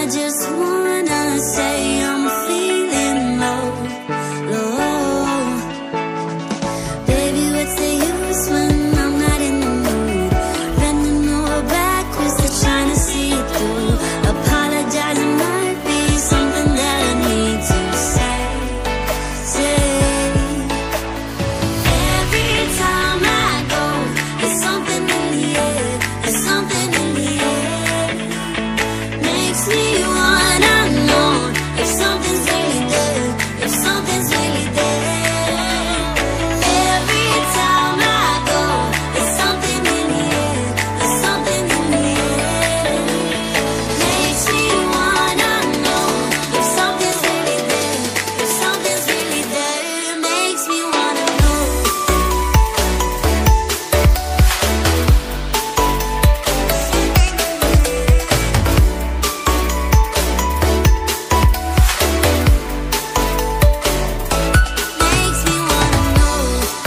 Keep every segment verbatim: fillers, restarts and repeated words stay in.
just wanna say I'm feeling low, low. Baby, what's the use when I'm not in the mood? Running over backwards to trying to see it through. Apologizing might be something that I need to say, say. Every time I go, there's something in the air, there's something in the air. Makes me wanna know if something's really there, if something's really there. Every time I go, there's something in the air, there's something in the air. Makes me wanna know if something's really there, if something's really there. Makes me wanna know. Makes me wanna know.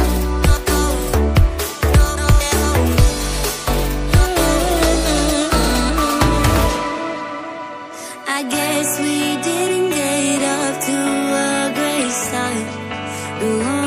I guess we didn't get up to a great start.